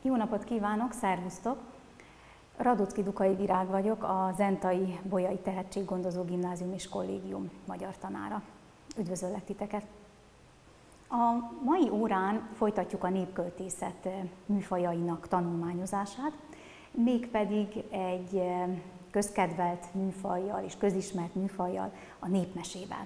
Jó napot kívánok, szervusztok! Radocki Dukai Virág vagyok, a Zentai Bolyai Tehetséggondozó Gimnázium és Kollégium magyar tanára. Üdvözöllek titeket! A mai órán folytatjuk a népköltészet műfajainak tanulmányozását, mégpedig egy közkedvelt műfajjal és közismert műfajjal, a népmesével.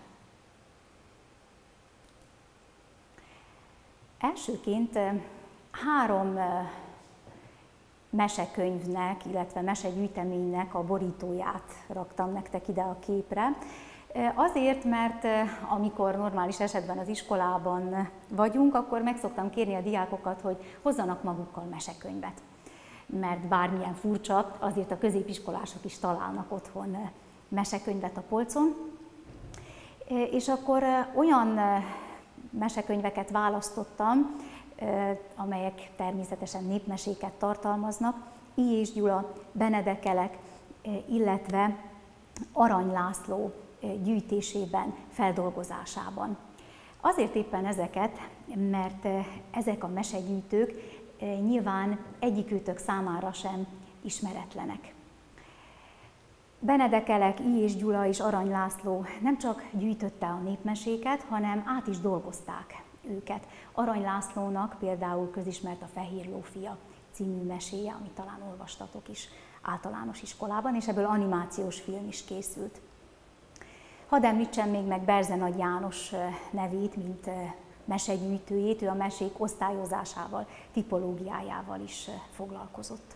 Elsőként 3 mesekönyvnek, illetve mesegyűjteménynek a borítóját raktam nektek ide a képre. Azért, mert amikor normális esetben az iskolában vagyunk, akkor meg szoktam kérni a diákokat, hogy hozzanak magukkal mesekönyvet. Mert bármilyen furcsa, azért a középiskolások is találnak otthon mesekönyvet a polcon. És akkor olyan mesekönyveket választottam, amelyek természetesen népmeséket tartalmaznak, I. és Gyula, Benedek Elek, illetve Arany László gyűjtésében, feldolgozásában. Azért éppen ezeket, mert ezek a mesegyűjtők nyilván egyikőtök számára sem ismeretlenek. Benedek Elek, I. és Gyula és Arany László nem csak gyűjtötte a népmeséket, hanem át is dolgozták őket. Arany Lászlónak például közismert a Fehér Lófia című meséje, amit talán olvastatok is általános iskolában, és ebből animációs film is készült. Hadd említsem még meg Berze Nagy János nevét, mint mesegyűjtőjét, ő a mesék osztályozásával, tipológiájával is foglalkozott.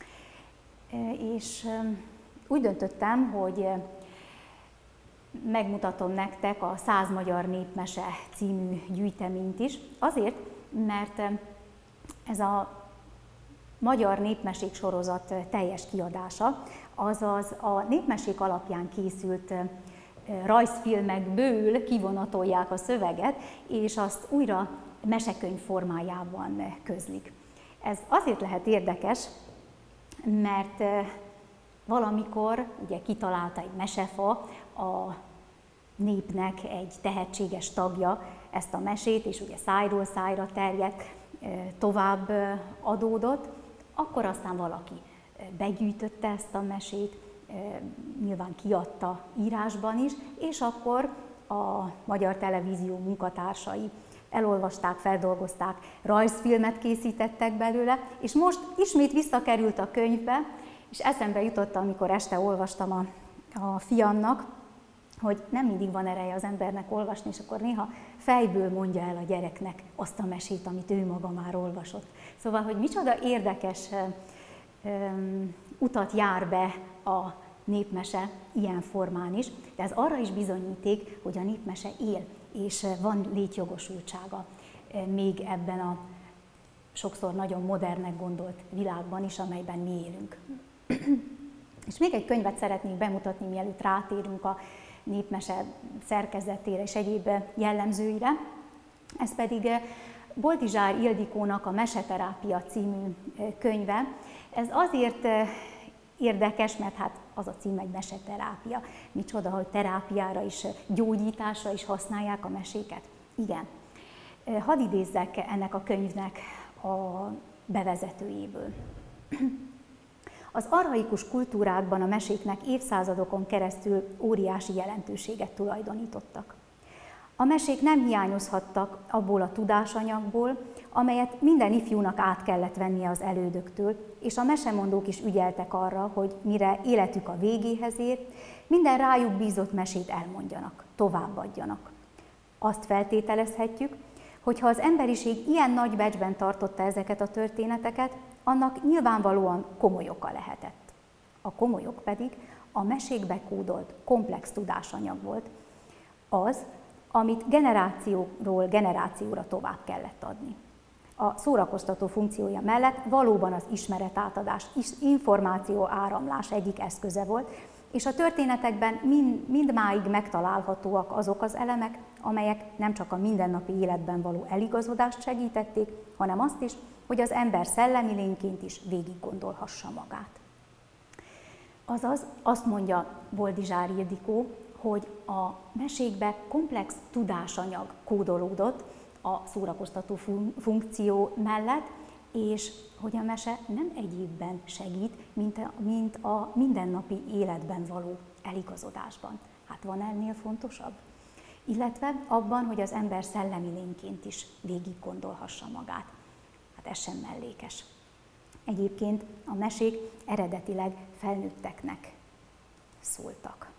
És úgy döntöttem, hogy megmutatom nektek a 100 magyar népmese című gyűjteményt is, azért, mert ez a magyar népmesék sorozat teljes kiadása, azaz a népmesék alapján készült rajzfilmekből kivonatolják a szöveget, és azt újra mesekönyv formájában közlik. Ez azért lehet érdekes, mert valamikor ugye kitalálta egy mesefa, a népnek egy tehetséges tagja ezt a mesét, és ugye szájról szájra terjedt, tovább adódott, akkor aztán valaki begyűjtötte ezt a mesét, nyilván kiadta írásban is, és akkor a Magyar Televízió munkatársai elolvasták, feldolgozták, rajzfilmet készítettek belőle, és most ismét visszakerült a könyvbe, és eszembe jutott, amikor este olvastam a fiamnak, hogy nem mindig van ereje az embernek olvasni, és akkor néha fejből mondja el a gyereknek azt a mesét, amit ő maga már olvasott. Szóval, hogy micsoda érdekes utat jár be a népmese ilyen formán is, de ez arra is bizonyíték, hogy a népmese él, és van létjogosultsága még ebben a sokszor nagyon modernnek gondolt világban is, amelyben mi élünk. És még egy könyvet szeretnék bemutatni, mielőtt rátérünk a népmese szerkezetére és egyéb jellemzőire. Ez pedig Boldizsár Ildikónak a Meseterápia című könyve. Ez azért érdekes, mert hát az a cím, egy meseterápia. Micsoda, hogy terápiára is, gyógyításra is használják a meséket. Igen. Hadd idézzek ennek a könyvnek a bevezetőjéből. Az archaikus kultúrákban a meséknek évszázadokon keresztül óriási jelentőséget tulajdonítottak. A mesék nem hiányozhattak abból a tudásanyagból, amelyet minden ifjúnak át kellett vennie az elődöktől, és a mesemondók is ügyeltek arra, hogy mire életük a végéhez ér, minden rájuk bízott mesét elmondjanak, továbbadjanak. Azt feltételezhetjük, hogy ha az emberiség ilyen nagy becsben tartotta ezeket a történeteket, annak nyilvánvalóan komoly oka lehetett. A komoly ok pedig a mesékbe kódolt komplex tudásanyag volt, az, amit generációról generációra tovább kellett adni. A szórakoztató funkciója mellett valóban az ismeretátadás, információ áramlás egyik eszköze volt, és a történetekben mindmáig megtalálhatóak azok az elemek, amelyek nem csak a mindennapi életben való eligazodást segítették, hanem azt is, hogy az ember szellemi lényként is végig gondolhassa magát. Azaz azt mondja Boldizsár Ildikó, hogy a mesékbe komplex tudásanyag kódolódott a szórakoztató funkció mellett, és hogy a mese nem egyébben segít, mint a mindennapi életben való eligazodásban. Hát van ennél fontosabb? Illetve abban, hogy az ember szellemi lényként is végig gondolhassa magát. Hát ez sem mellékes. Egyébként a mesék eredetileg felnőtteknek szóltak.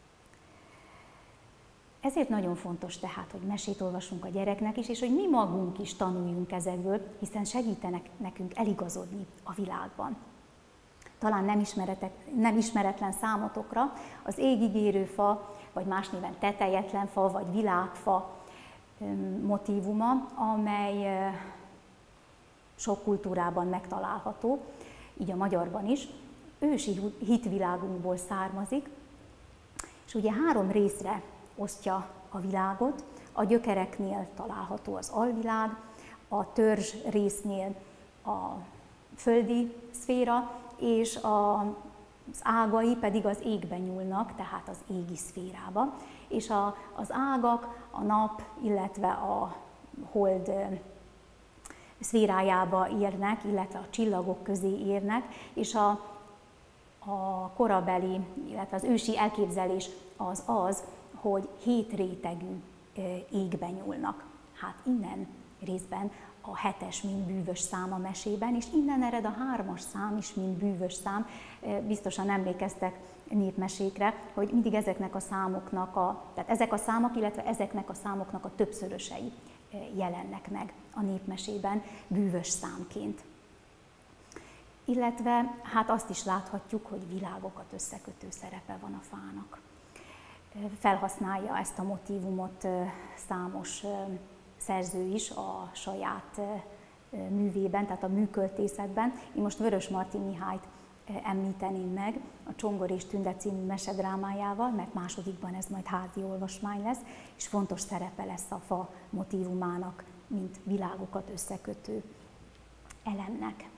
Ezért nagyon fontos tehát, hogy mesét olvasunk a gyereknek is, és hogy mi magunk is tanuljunk ezekből, hiszen segítenek nekünk eligazodni a világban. Talán nem ismeretlen számotokra az égigérő fa, vagy más néven tetejetlen fa, vagy világfa motívuma, amely sok kultúrában megtalálható, így a magyarban is, ősi hitvilágunkból származik, és ugye 3 részre osztja a világot, a gyökereknél található az alvilág, a törzs résznél a földi szféra, és az ágai pedig az égbe nyúlnak, tehát az égi szférába, és az ágak a nap, illetve a hold szférájába érnek, illetve a csillagok közé érnek, és a korabeli, illetve az ősi elképzelés az, hogy 7 rétegű égbe nyúlnak. Hát innen részben a 7-es, mint bűvös szám a mesében, és innen ered a 3-as szám is, mint bűvös szám. Biztosan emlékeztek népmesékre, hogy mindig ezeknek a számoknak tehát ezek a számok, illetve ezeknek a számoknak a többszörösei jelennek meg a népmesében bűvös számként. Illetve hát azt is láthatjuk, hogy világokat összekötő szerepe van a fának. Felhasználja ezt a motívumot számos szerző is a saját művében, tehát a műköltészetben. Én most Vörös Marti Mihályt említeném meg a Csongor és Tünde című mesedrámájával, mert másodikban ez majd házi olvasmány lesz, és fontos szerepe lesz a fa motívumának, mint világokat összekötő elemnek.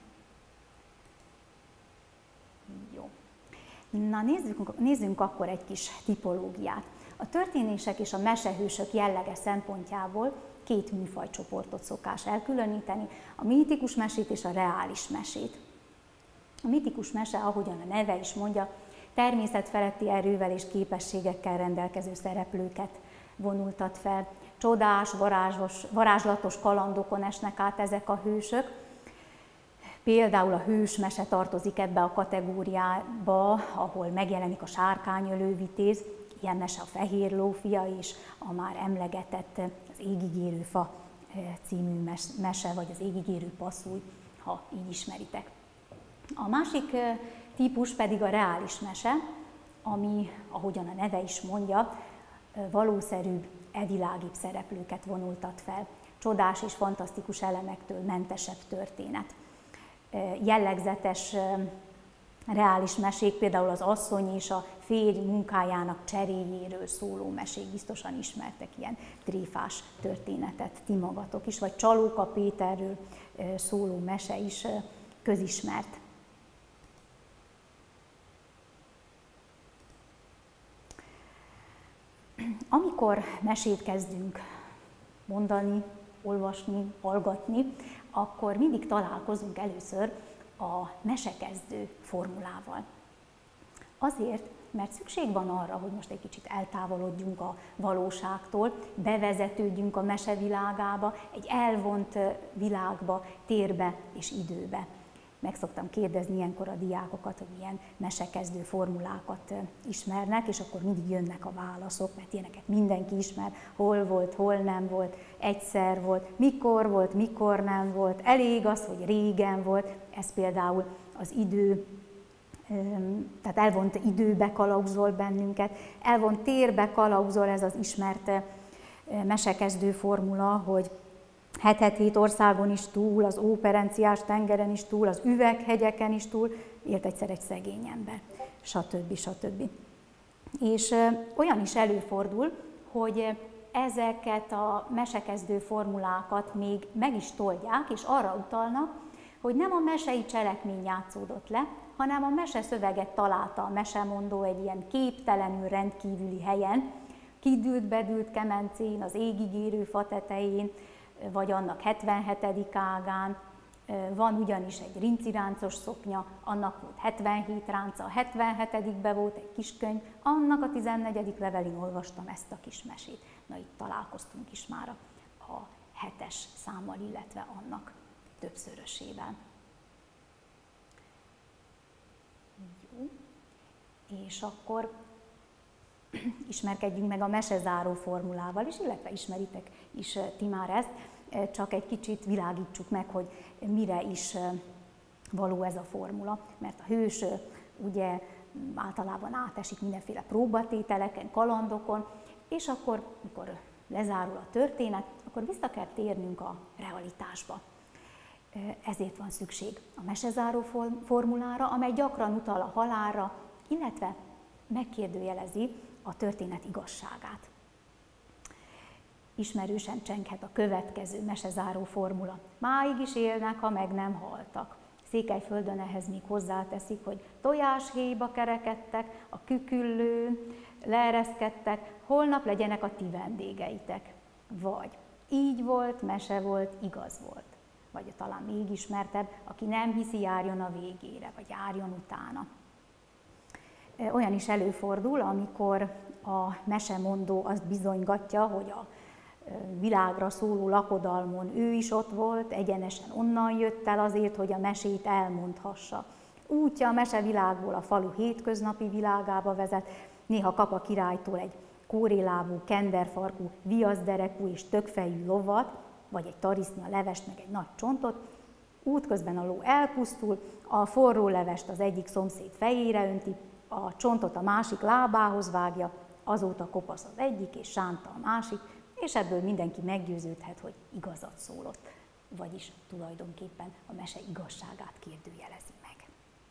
Jó. Na nézzünk akkor egy kis tipológiát. A történések és a mesehősök jellege szempontjából 2 műfajcsoportot szokás elkülöníteni, a mítikus mesét és a reális mesét. A mítikus mese, ahogyan a neve is mondja, természetfeletti erővel és képességekkel rendelkező szereplőket vonultat fel. Csodás, varázslatos kalandokon esnek át ezek a hősök. Például a hősmese tartozik ebbe a kategóriába, ahol megjelenik a sárkányölő vitéz, ilyen mese a Fehér lófia és a már emlegetett az Égigérő fa című mese, vagy az Égigérő passzúj, ha így ismeritek. A másik típus pedig a reális mese, ami, ahogyan a neve is mondja, valószerűbb, evilágibb szereplőket vonultat fel. Csodás és fantasztikus elemektől mentesebb történet. Jellegzetes reális mesék, például az asszony és a férj munkájának cseréjéről szóló mesék, biztosan ismertek ilyen tréfás történetet ti magatok is, vagy Csalóka Péterről szóló mese is közismert. Amikor mesét kezdünk mondani, olvasni, hallgatni, akkor mindig találkozunk először a mesekezdő formulával. Azért, mert szükség van arra, hogy most egy kicsit eltávolodjunk a valóságtól, bevezetődjünk a mesevilágába, egy elvont világba, térbe és időbe. Meg szoktam kérdezni ilyenkor a diákokat, hogy milyen mesekezdő formulákat ismernek, és akkor mindig jönnek a válaszok, mert ilyeneket mindenki ismer, hol volt, hol nem volt, egyszer volt, mikor nem volt, elég az, hogy régen volt. Ez például az idő, tehát elvont időbe kalauzol bennünket, elvont térbe kalauzol, ez az ismert mesekezdő formula, hogy 7 országon is túl, az óperenciás tengeren is túl, az üveghegyeken is túl, élt egyszer egy szegény ember, stb. Stb. És olyan is előfordul, hogy ezeket a mesekezdő formulákat még meg is toldják, és arra utalnak, hogy nem a mesei cselekmény játszódott le, hanem a meseszöveget találta a mesemondó egy ilyen képtelenül rendkívüli helyen, kidült-bedült kemencén, az égigérő fa tetején, vagy annak 77. ágán, Van ugyanis egy rinciráncos szoknya, annak volt 77 ránca, a 77-be volt egy kis könyv, annak a 14. levelén olvastam ezt a kis mesét. Na, itt találkoztunk is már a 7-es számmal, illetve annak többszörösével. Jó. És akkor ismerkedjünk meg a mesezáró formulával is, illetve ismeritek is ti már ezt, csak egy kicsit világítsuk meg, hogy mire is való ez a formula, mert a hős ugye általában átesik mindenféle próbatételeken, kalandokon, és akkor, amikor lezárul a történet, akkor vissza kell térnünk a realitásba. Ezért van szükség a mesezáró formulára, amely gyakran utal a halálra, illetve megkérdőjelezi a történet igazságát. Ismerősen csenghet a következő mesezáró formula. Máig is élnek, ha meg nem haltak. Székelyföldön ehhez még hozzáteszik, hogy tojáshéjba kerekedtek, a küküllőn leereszkedtek, holnap legyenek a ti vendégeitek. Vagy így volt, mese volt, igaz volt. Vagy talán még ismertebb, aki nem hiszi, járjon a végére, vagy járjon utána. Olyan is előfordul, amikor a mesemondó azt bizonygatja, hogy a világra szóló lakodalmon ő is ott volt, egyenesen onnan jött el azért, hogy a mesét elmondhassa. Útja a mesevilágból a falu hétköznapi világába vezet, néha kap a királytól egy kórélábú, kenderfarkú, viaszderekú és tökfejű lovat, vagy egy tarisznya levest, meg egy nagy csontot. Útközben a ló elpusztul, a forró levest az egyik szomszéd fejére önti, a csontot a másik lábához vágja, azóta kopasz az egyik és sánta a másik, és ebből mindenki meggyőződhet, hogy igazat szólott, vagyis tulajdonképpen a mese igazságát kérdőjelezi meg.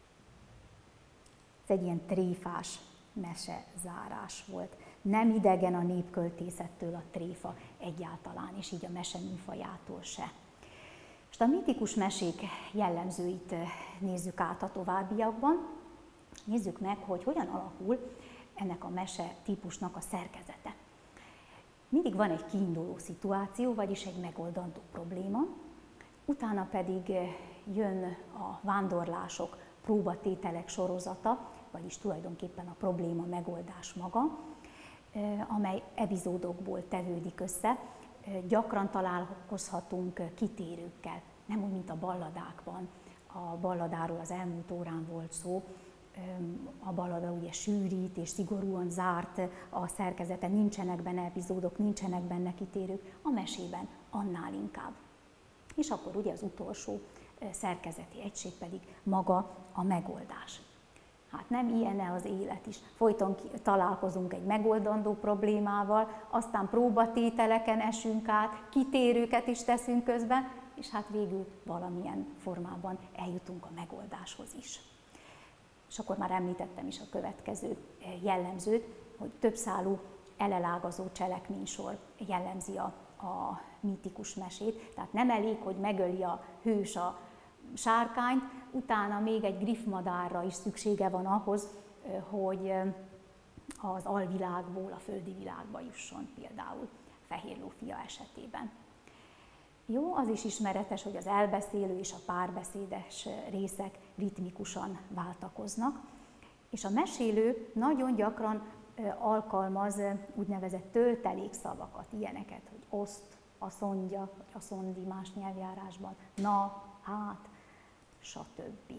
Ez egy ilyen tréfás mesezárás volt. Nem idegen a népköltészettől a tréfa egyáltalán, és így a mese műfajától se. Most a mitikus mesék jellemzőit nézzük át a továbbiakban. Nézzük meg, hogy hogyan alakul ennek a mese típusnak a szerkezete. Mindig van egy kiinduló szituáció, vagyis egy megoldandó probléma, utána pedig jön a vándorlások, próbatételek sorozata, vagyis tulajdonképpen a probléma megoldás maga, amely epizódokból tevődik össze. Gyakran találkozhatunk kitérőkkel, nem úgy, mint a balladákban. A balladáról az elmúlt órán volt szó. A ballada ugye sűrít és szigorúan zárt a szerkezete, nincsenek benne epizódok, nincsenek benne kitérők, a mesében annál inkább. És akkor ugye az utolsó szerkezeti egység pedig maga a megoldás. Hát nem ilyen az élet is. Folyton találkozunk egy megoldandó problémával, aztán próbatételeken esünk át, kitérőket is teszünk közben, és hát végül valamilyen formában eljutunk a megoldáshoz is. És akkor már említettem is a következő jellemzőt, hogy többszálú elelágazó cselekménysor jellemzi a mítikus mesét. Tehát nem elég, hogy megöli a hős a sárkányt, utána még egy griffmadárra is szüksége van ahhoz, hogy az alvilágból a földi világba jusson, például Fehérló fia esetében. Jó, az is ismeretes, hogy az elbeszélő és a párbeszédes részek ritmikusan váltakoznak, és a mesélő nagyon gyakran alkalmaz úgynevezett töltelékszavakat, ilyeneket, hogy oszt, aszondja, vagy aszondi más nyelvjárásban, na, hát, stb.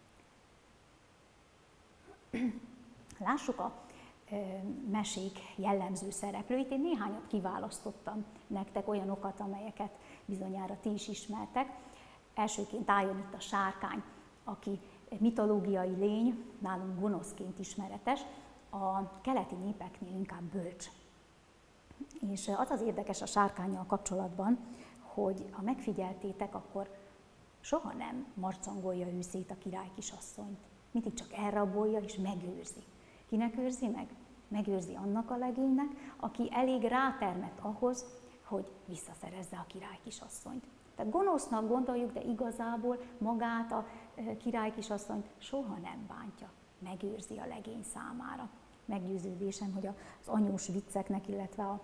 Lássuk a mesék jellemző szereplőit. Én néhányat kiválasztottam nektek, olyanokat, amelyeket bizonyára ti is ismertek. Elsőként álljon itt a sárkány, aki mitológiai lény, nálunk gonoszként ismeretes, a keleti népeknél inkább bölcs. És az az érdekes a sárkánnyal kapcsolatban, hogy ha megfigyeltétek, akkor soha nem marcangolja ő szét a király kisasszonyt. Mindig csak elrabolja és megőrzi. Kinek őrzi meg? Megőrzi annak a legénynek, aki elég rátermett ahhoz, hogy visszaszerezze a király kisasszonyt. Tehát gonosznak gondoljuk, de igazából magát a király kisasszonyt soha nem bántja. Megőrzi a legény számára. Meggyőződésem, hogy az anyós vicceknek, illetve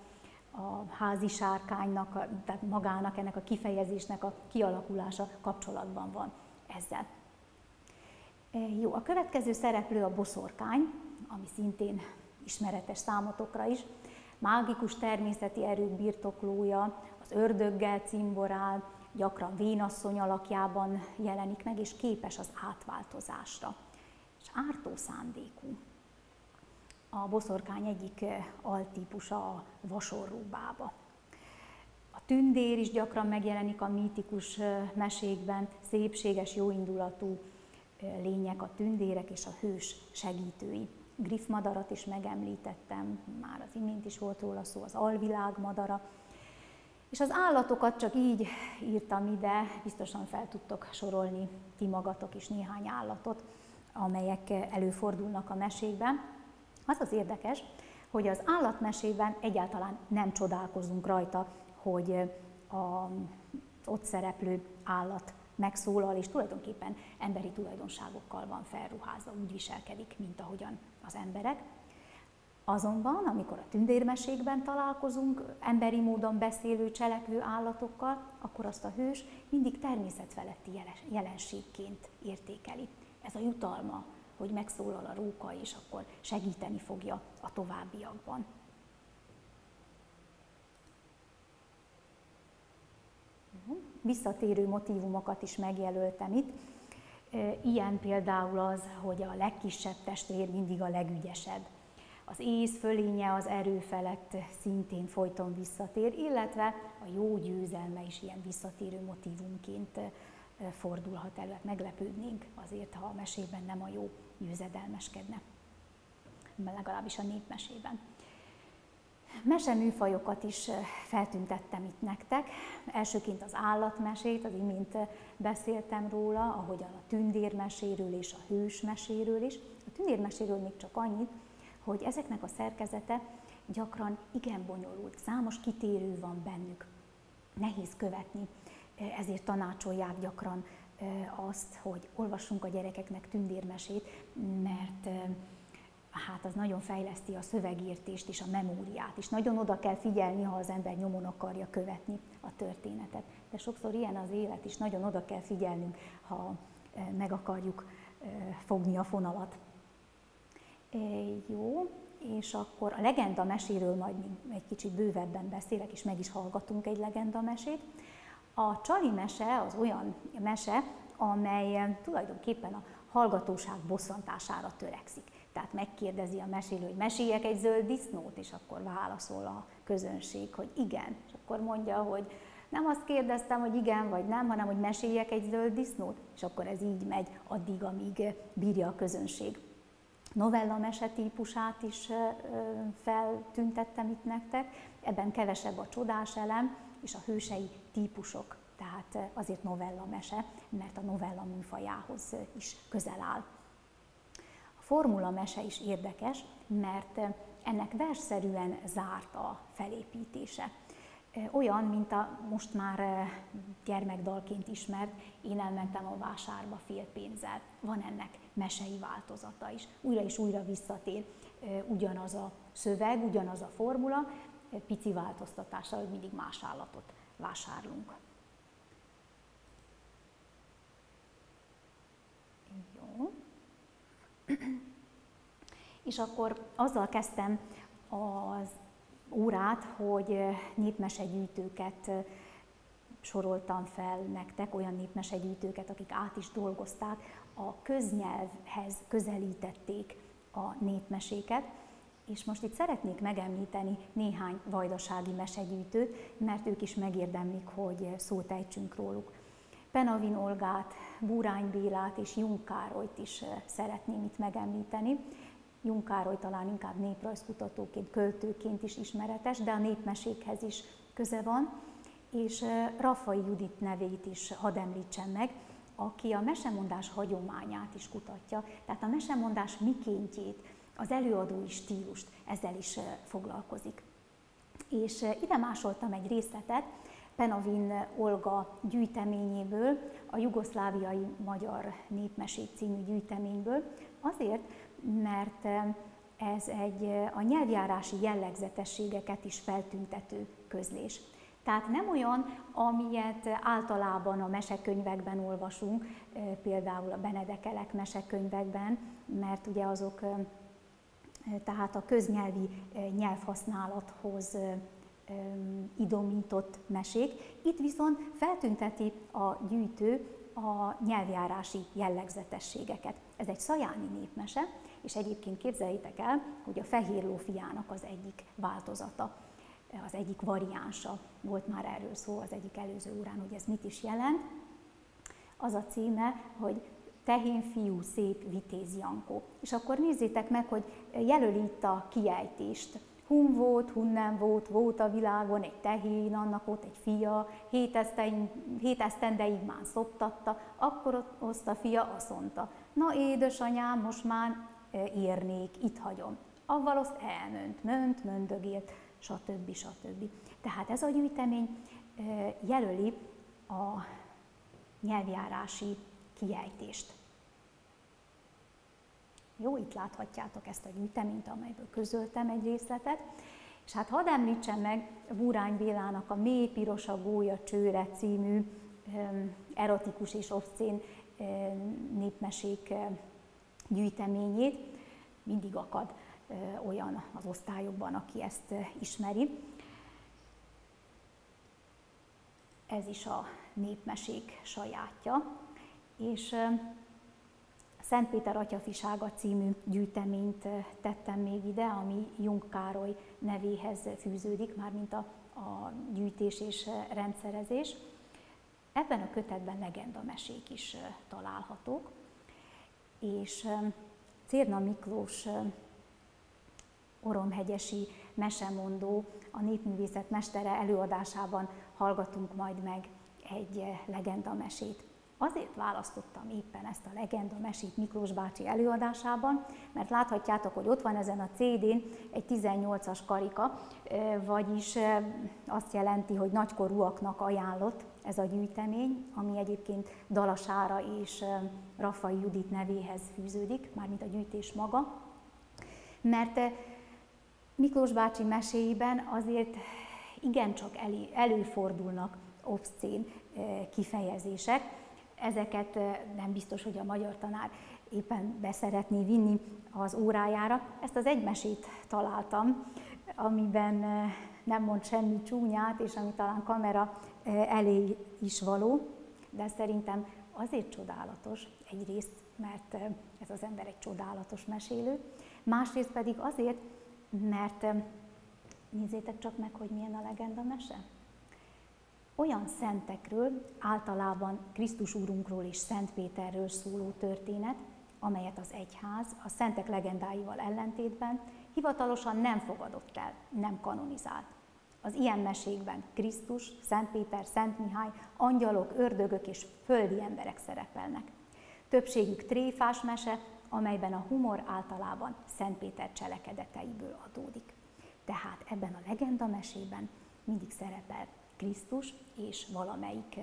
a házi sárkánynak, tehát magának, ennek a kifejezésnek a kialakulása kapcsolatban van ezzel. Jó, a következő szereplő a boszorkány, ami szintén ismeretes számotokra is. Mágikus természeti erők birtoklója, az ördöggel cimborál, gyakran vénasszony alakjában jelenik meg, és képes az átváltozásra, és ártó szándékú. A boszorkány egyik altípusa a vasorró bába. A tündér is gyakran megjelenik a mítikus mesékben, szépséges, jóindulatú lények a tündérek és a hős segítői. Griffmadarat is megemlítettem, már az imént is volt róla szó, az alvilág madara. És az állatokat csak így írtam ide, biztosan fel tudtok sorolni ti magatok is néhány állatot, amelyek előfordulnak a mesékben. Az az érdekes, hogy az állatmesében egyáltalán nem csodálkozunk rajta, hogy az ott szereplő állat megszólal, és tulajdonképpen emberi tulajdonságokkal van felruházva, úgy viselkedik, mint ahogyan az emberek. Azonban, amikor a tündérmesékben találkozunk emberi módon beszélő, cselekvő állatokkal, akkor azt a hős mindig természetfeletti jelenségként értékeli. Ez a jutalma, hogy megszólal a róka, és akkor segíteni fogja a továbbiakban. Visszatérő motívumokat is megjelöltem itt. Ilyen például az, hogy a legkisebb testvér mindig a legügyesebb. Az ész fölénye az erő felett szintén folyton visszatér, illetve a jó győzelme is ilyen visszatérő motívumként fordulhat elő. Hát meglepődnénk azért, ha a mesében nem a jó győzedelmeskedne, legalábbis a népmesében. Meseműfajokat is feltüntettem itt nektek. Elsőként az állatmesét, az imént beszéltem róla, ahogyan a tündérmeséről és a hősmeséről is. A tündérmeséről még csak annyit, hogy ezeknek a szerkezete gyakran igen bonyolult, számos kitérő van bennük, nehéz követni, ezért tanácsolják gyakran azt, hogy olvassunk a gyerekeknek tündérmesét, mert hát az nagyon fejleszti a szövegértést és a memóriát is. Nagyon oda kell figyelni, ha az ember nyomon akarja követni a történetet. De sokszor ilyen az élet is, nagyon oda kell figyelnünk, ha meg akarjuk fogni a fonalat. Jó, és akkor a legenda meséről majd egy kicsit bővebben beszélek, és meg is hallgatunk egy legenda mesét. A csali mese az olyan mese, amely tulajdonképpen a hallgatóság bosszantására törekszik. Tehát megkérdezi a mesélő, hogy meséljek egy zöld disznót, és akkor válaszol a közönség, hogy igen. És akkor mondja, hogy nem azt kérdeztem, hogy igen vagy nem, hanem hogy meséljek egy zöld disznót, és akkor ez így megy addig, amíg bírja a közönség. Novella mese típusát is feltüntettem itt nektek, ebben kevesebb a csodás elem és a hősei típusok, tehát azért novella mese, mert a novella műfajához is közel áll. A formula mese is érdekes, mert ennek versszerűen zárt a felépítése. Olyan, mint a most már gyermekdalként ismert Én elmentem a vásárba fél pénzzel. Van ennek mesei változata is. Újra és újra visszatér ugyanaz a szöveg, ugyanaz a formula, pici változtatással, hogy mindig más állatot vásárlunk. Jó. És akkor azzal kezdtem az órát, hogy népmesegyűjtőket soroltam fel nektek, olyan népmesegyűjtőket, akik át is dolgozták, a köznyelvhez közelítették a népmeséket, és most itt szeretnék megemlíteni néhány vajdasági mesegyűjtőt, mert ők is megérdemlik, hogy szót ejtsünk róluk. Penavin Olgát, Búrány Bélát és Jung Károlyt is szeretném itt megemlíteni. Jung Károly talán inkább néprajzkutatóként, költőként is ismeretes, de a népmesékhez is köze van, és Raffai Judit nevét is hadd említsem meg, aki a mesemondás hagyományát is kutatja, tehát a mesemondás mikéntjét, az előadói stílust, ezzel is foglalkozik. És ide másoltam egy részletet Penavin Olga gyűjteményéből, a Jugoszláviai Magyar Népmesék című gyűjteményből, azért, mert Ez egy a nyelvjárási jellegzetességeket is feltüntető közlés. Tehát nem olyan, amilyet általában a mesekönyvekben olvasunk, például a Benedekelek mesekönyvekben, mert ugye azok tehát a köznyelvi nyelvhasználathoz idomított mesék. Itt viszont feltünteti a gyűjtő a nyelvjárási jellegzetességeket. Ez egy szajáni népmese, és egyébként képzeljétek el, hogy a Fehér ló fiának az egyik változata, az egyik variánsa. Volt már erről szó az egyik előző órán, hogy ez mit is jelent. Az a címe, hogy Tehén fiú szép vitéz Jankó. És akkor nézzétek meg, hogy jelöli itt a kiejtést. Hun volt, hun nem volt, volt a világon egy tehén, annak ott egy fia, 7 esztendeig már szoptatta, akkor azt a fia azt mondta, na édesanyám, most már érnék, itt hagyom. Avval azt elment, möndögélt, stb. Tehát ez a gyűjtemény jelöli a nyelvjárási kiejtést. Jó, itt láthatjátok ezt a gyűjteményt, amelyből közöltem egy részletet. És hát hadd említsem meg Búrány Bélának a Mély piros a gólya csőre című erotikus és obszcén népmesék gyűjteményét. Mindig akad olyan az osztályokban, aki ezt ismeri. Ez is a népmesék sajátja. És Szent Péter atyafisága című gyűjteményt tettem még ide, ami Jung Károly nevéhez fűződik, mármint a gyűjtés és rendszerezés. Ebben a kötetben legendamesék is találhatók, és Cérna Miklós oromhegyesi mesemondó, a népművészet mestere előadásában hallgatunk majd meg egy legendamesét. Azért választottam éppen ezt a legendamesét Miklós bácsi előadásában, mert láthatjátok, hogy ott van ezen a CD-n egy 18-as karika, vagyis azt jelenti, hogy nagykorúaknak ajánlott ez a gyűjtemény, ami egyébként Dalasára és Raffai Judit nevéhez fűződik, mármint a gyűjtés maga. Mert Miklós bácsi meséiben azért igencsak előfordulnak obszcén kifejezések. Ezeket nem biztos, hogy a magyar tanár éppen beszeretné vinni az órájára. Ezt az egy mesét találtam, amiben nem mond semmi csúnyát, és ami talán kamera elé is való, de szerintem azért csodálatos egyrészt, mert ez az ember egy csodálatos mesélő, másrészt pedig azért, mert nézzétek csak meg, hogy milyen a legendamese. Olyan szentekről, általában Krisztus Úrunkról és Szent Péterről szóló történet, amelyet az egyház a szentek legendáival ellentétben hivatalosan nem fogadott el, nem kanonizált. Az ilyen mesékben Krisztus, Szent Péter, Szent Mihály, angyalok, ördögök és földi emberek szerepelnek. Többségük tréfás mese, amelyben a humor általában Szent Péter cselekedeteiből adódik. Tehát ebben a legendamesében mindig szerepel Krisztus és valamelyik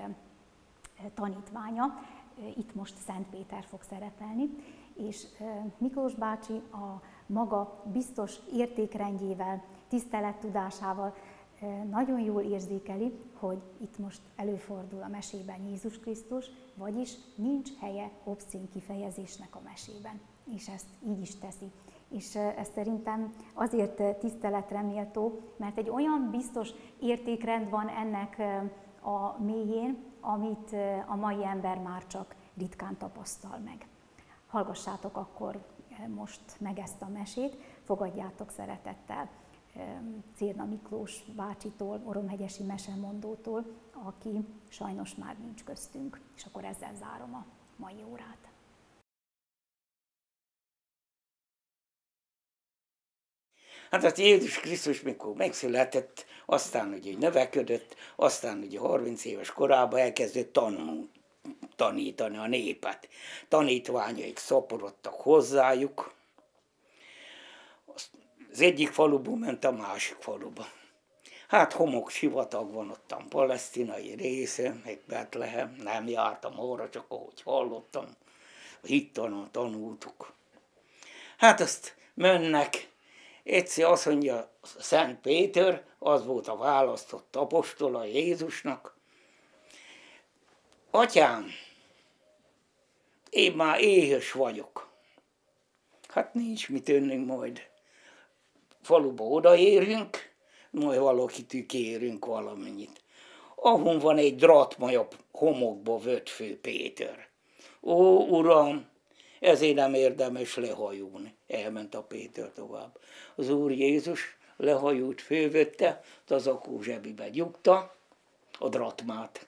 tanítványa, itt most Szent Péter fog szerepelni, és Miklós bácsi a maga biztos értékrendjével, tisztelettudásával nagyon jól érzékeli, hogy itt most előfordul a mesében Jézus Krisztus, vagyis nincs helye obszcén kifejezésnek a mesében, és ezt így is teszi. És ez szerintem azért tiszteletre méltó, mert egy olyan biztos értékrend van ennek a mélyén, amit a mai ember már csak ritkán tapasztal meg. Hallgassátok akkor most meg ezt a mesét, fogadjátok szeretettel Cérna Miklós bácsitól, oromhegyesi mesemondótól, aki sajnos már nincs köztünk, és akkor ezzel zárom a mai órát. Hát az Jézus Krisztus, mikor megszületett, aztán ugye növekedett, aztán ugye 30 éves korában elkezdett tanítani a népet. Tanítványaik szaporodtak hozzájuk. Az egyik faluból ment a másik faluba. Hát homok, sivatag van ottan, palesztinai része, meg Betlehem, nem jártam arra, csak ahogy hallottam, hittanon tanultuk. Hát azt mennek. Egyszer azt mondja Szent Péter, az volt a választott apostola Jézusnak: Atyám, én már éhes vagyok. Hát nincs mit önnünk, majd faluba odaérünk, majd valakitől kérünk valamennyit. Ahon van egy dratmaja homokba vött fő Péter. Ó, Uram, ezért nem érdemes lehajulni. Elment a Péter tovább. Az Úr Jézus lehajult, fölvette, az zakó zsebibe gyugta a dratmát.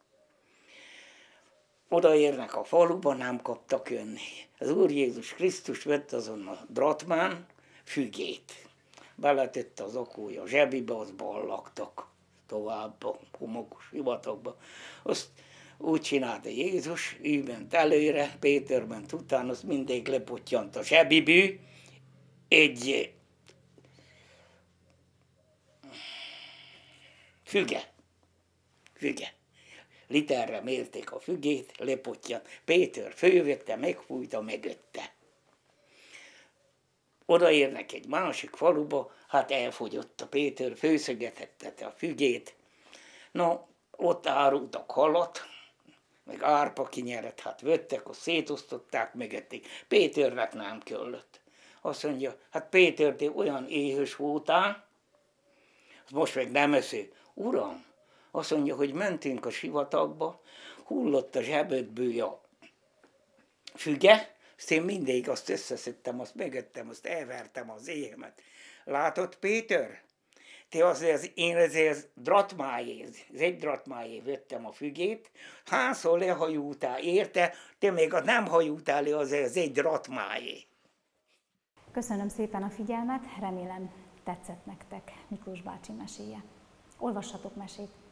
Odaérnek a faluba, nem kaptak jönni. Az Úr Jézus Krisztus vett azon a dratmán fügét. Beletette az akója zsebibe, az ballagtak tovább a homokos hivatagba. Azt úgy csinálta Jézus, ő ment előre, Péter ment utána, azt mindig lepottyant a zsebibű, egy füge. Literre mérték a fügét, lepottyant. Péter fölvette, megfújta, megötte. Odaérnek egy másik faluba, hát elfogyott a Péter, főszögetette a fügét. No, ott árultak halat, meg árpa kinyeret, hát vettek, azt szétosztották, megették. Péternek nem kellett. Azt mondja, hát Péter, te olyan éhös voltál, most meg nem esző. Uram, azt mondja, hogy mentünk a sivatagba, hullott a zsebedből a füge, azt én mindig azt összeszedtem, azt megettem, azt elvertem az éhemet. Látod, Péter? Te azért, én ezért dratmáért, az egy dratmáért vettem a fügét, hányszor lehajultál érte, te még nem hajultál le azért az egy dratmáért. Köszönöm szépen a figyelmet, remélem tetszett nektek Miklós bácsi meséje. Olvassatok mesét!